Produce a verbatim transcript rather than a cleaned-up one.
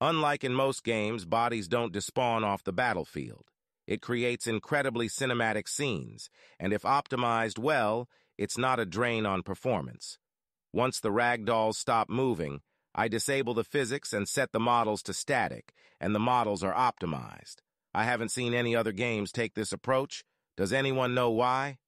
Unlike in most games, bodies don't despawn off the battlefield. It creates incredibly cinematic scenes, and if optimized well, it's not a drain on performance. Once the ragdolls stop moving, I disable the physics and set the models to static, and the models are optimized. I haven't seen any other games take this approach. Does anyone know why?